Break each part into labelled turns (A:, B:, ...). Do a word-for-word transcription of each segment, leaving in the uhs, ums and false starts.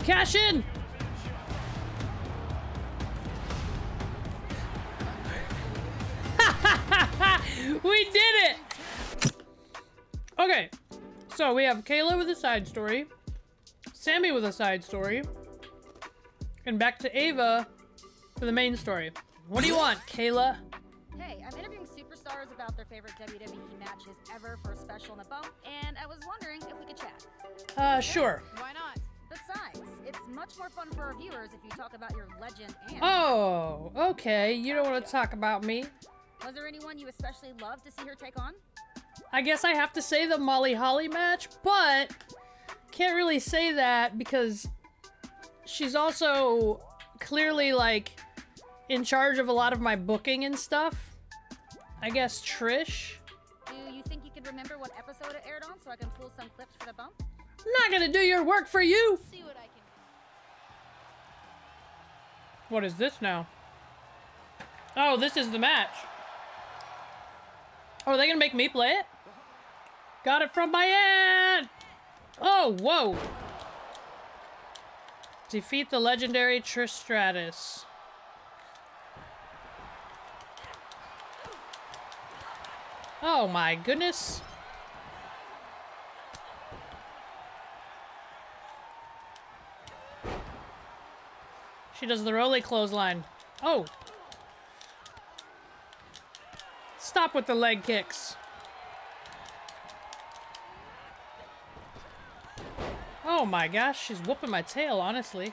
A: Cash in! We did it! Okay, so we have Kayla with a side story, Sammy with a side story, and back to Ava for the main story. What do you want, Kayla?
B: Hey, I'm interviewing superstars about their favorite W W E matches ever for a special in the bump, and I was wondering if we could chat.
A: Uh, sure.
B: Why not? Besides, it's much more fun for our viewers if you talk about your legend and...
A: Oh, okay. You don't want to talk about me.
B: Was there anyone you especially loved to see her take on?
A: I guess I have to say the Molly Holly match, but can't really say that because she's also clearly, like, in charge of a lot of my booking and stuff. I guess Trish.
B: Do you think you could remember what episode it aired on so I can pull some clips for the bump?
A: Not gonna do your work for you!
B: See what I can do.
A: What is this now? Oh, this is the match. Oh, are they gonna make me play it? Got it from my aunt! Oh, whoa! Defeat the legendary Trish Stratus. Oh my goodness. She does the rolly clothesline. Oh! Stop with the leg kicks. Oh my gosh, she's whooping my tail, honestly.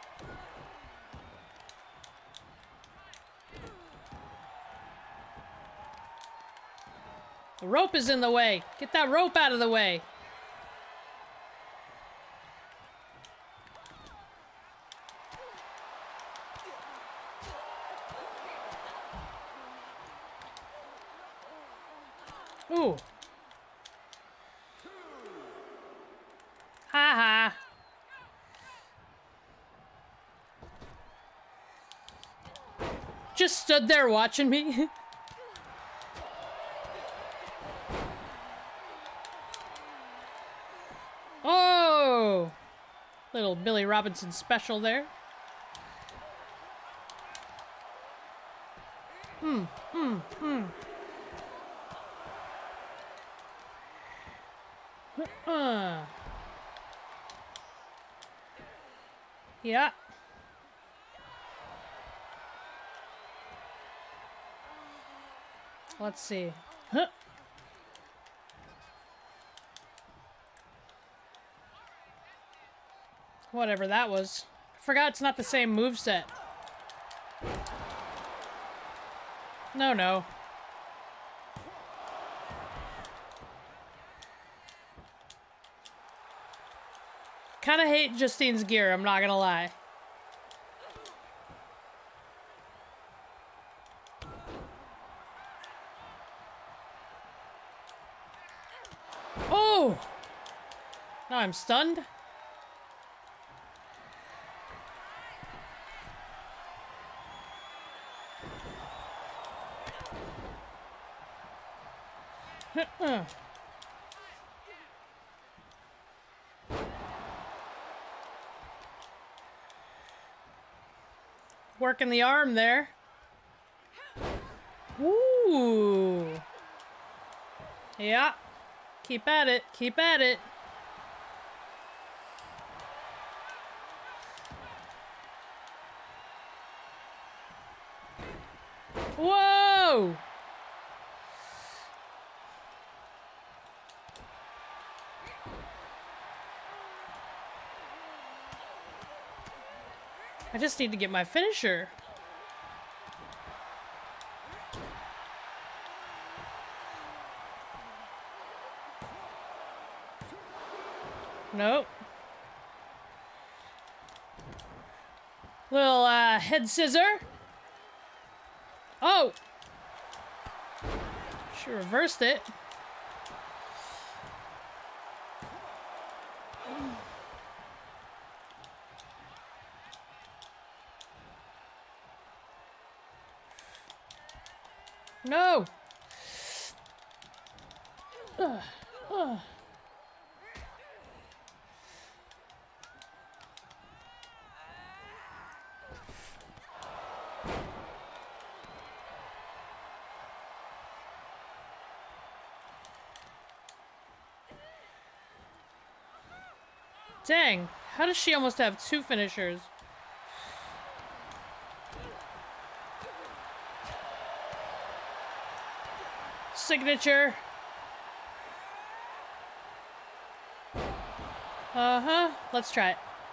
A: The rope is in the way. Get that rope out of the way. Ooh. Ha ha. Just stood there watching me. Oh! Little Billy Robinson special there. Hmm, hmm, hmm. Uh. Yeah. Let's see. Huh. Whatever that was. I forgot it's not the same moveset. No, no. Kinda hate Justine's gear, I'm not gonna lie. Oh! Now I'm stunned. Uh. Working the arm there. Ooh. Yeah. Keep at it. Keep at it. Whoa! I just need to get my finisher. Nope. Little uh, head scissor. Oh! She reversed it. No! Ugh. Ugh. Dang, how does she almost have two finishers? Signature. Uh-huh. Let's try it.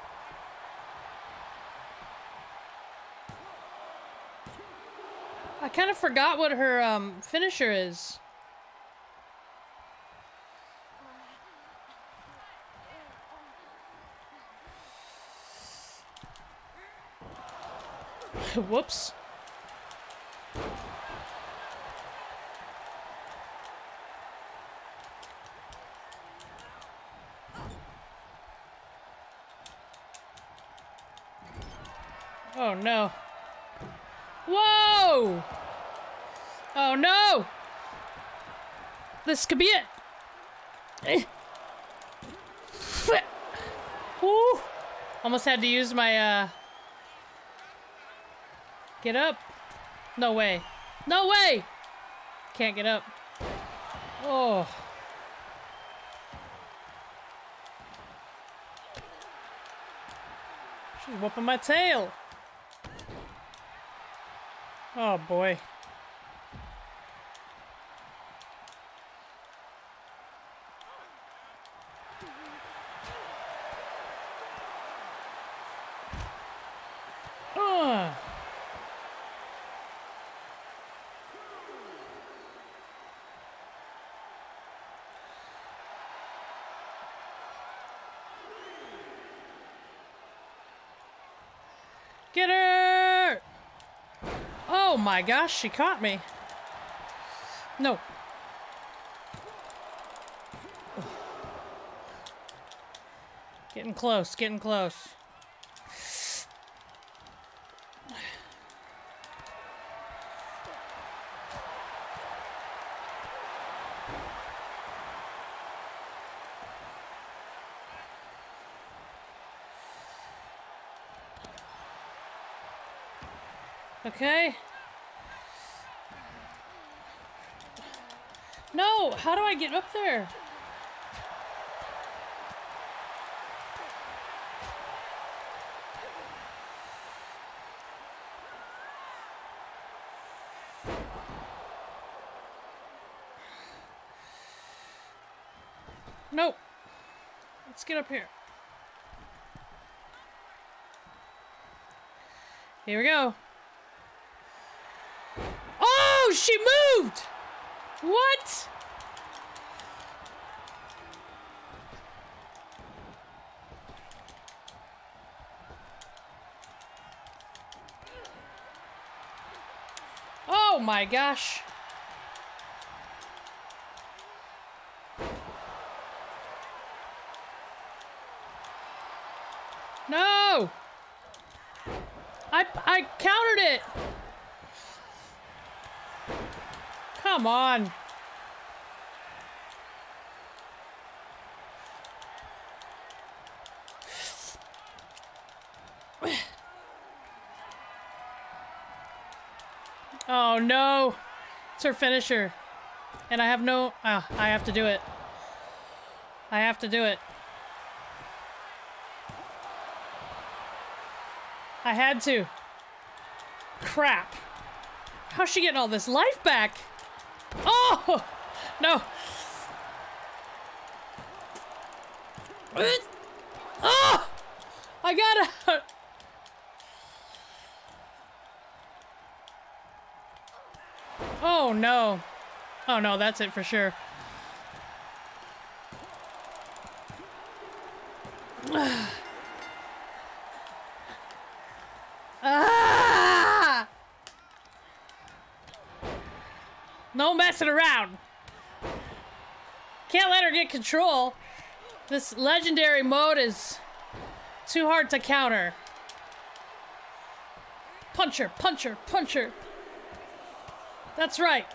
A: I kind of forgot what her um, finisher is. Whoops. Oh no. Whoa! Oh no! This could be it! Woo! Almost had to use my, uh... Get up. No way. No way! Can't get up. Oh. She's whooping my tail. Oh boy. Ugh. Get her! Oh my gosh, she caught me. No. Getting close, getting close. Okay. No, how do I get up there? Nope. Let's get up here. Here we go. Oh, she moved! What? Oh my gosh. No! I I countered it. Come on. Oh no. It's her finisher. And I have no... Oh, I have to do it. I have to do it. I had to. Crap. How's she getting all this life back? Oh! No. Oh! I gotta... Oh no. Oh no, that's it for sure. Ah! No messing around. Can't let her get control. This legendary mode is too hard to counter. Punch her, punch her, punch her. That's right.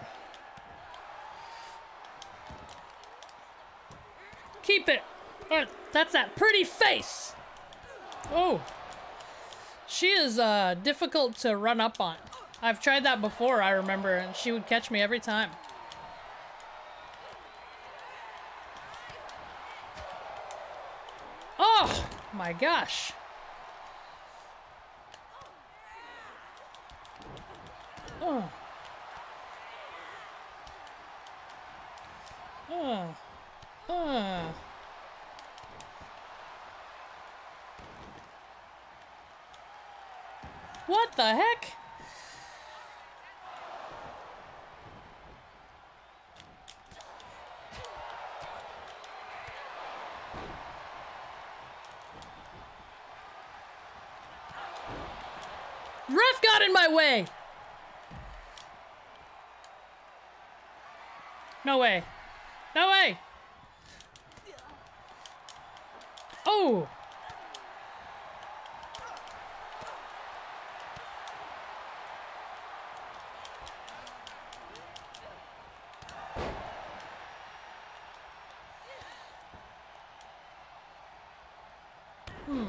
A: Keep it. Oh, that's that pretty face. Oh. She is uh, difficult to run up on. I've tried that before, I remember, and she would catch me every time. Oh my gosh. Oh. Uh. Uh. What the heck? Ref got in my way. No way. No way. Oh. Hmm.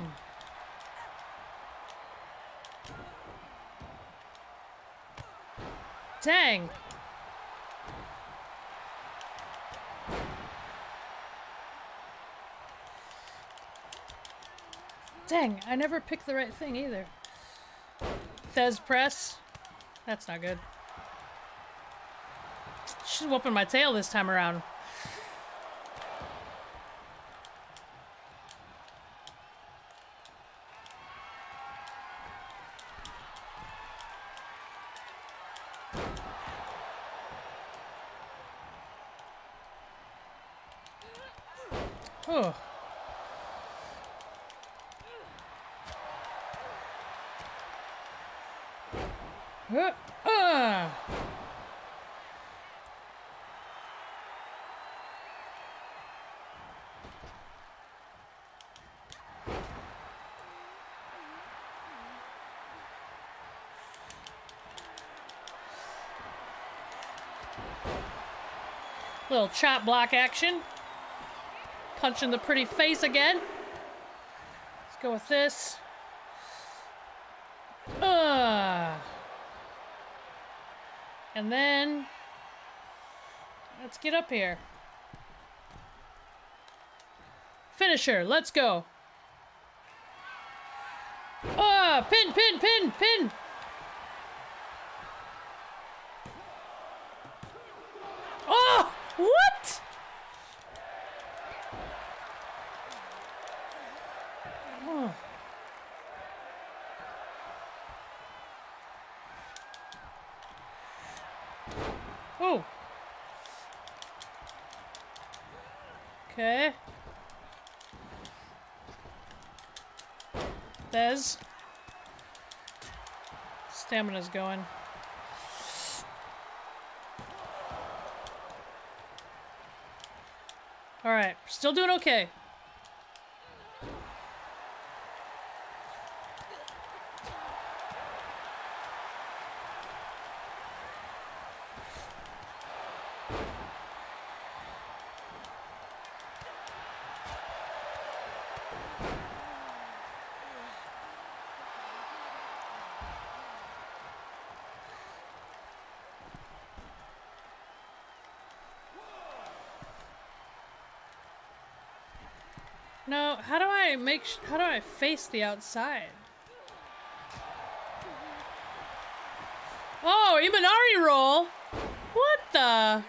A: Dang. Dang, I never picked the right thing either. Fez press. That's not good. She's whooping my tail this time around. Oh. Uh, uh. Little chop block action. Punch in the pretty face again. Let's go with this. Uh. And then, let's get up here. Finisher, let's go. Ah, pin, pin, pin, pin. Oh, what? Oh. Oh. Okay. There's. Stamina's going. Alright, still doing okay. No, how do I make sh- how do I face the outside? Oh, Imanari roll? What the?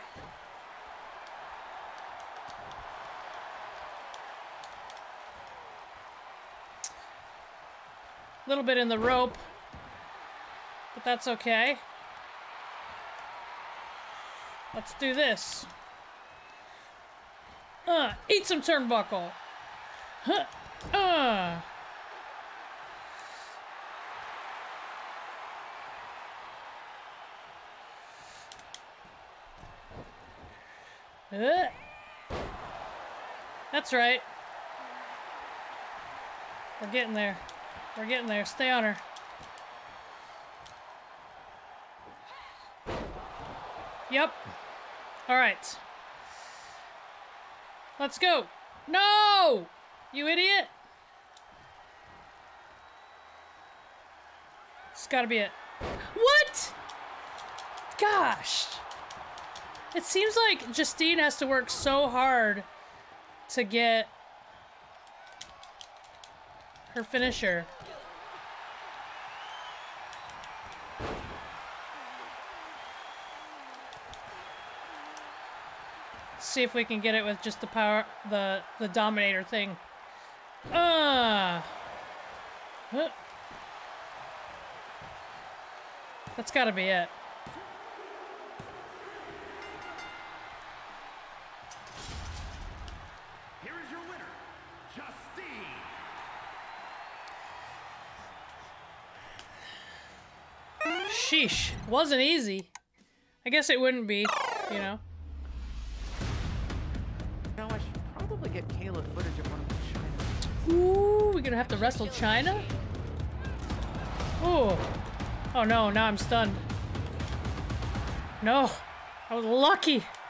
A: Little bit in the rope, but that's okay. Let's do this. Uh, eat some turnbuckle. Huh. Uh. Uh. That's right. We're getting there. We're getting there. Stay on her. Yep. All right. Let's go. No! You idiot! It's gotta be it. What? Gosh. It seems like Justine has to work so hard to get her finisher. See if we can get it with just the power, the the Dominator thing. Ah, uh. huh. That's got to be it.
C: Here is your winner, Justine.
A: Sheesh, wasn't easy. I guess it wouldn't be, you know.
D: Now I should probably get Kayla footage of one of the China.
A: Ooh, we're gonna have to wrestle China? Ooh. Oh no, now I'm stunned. No, I was lucky.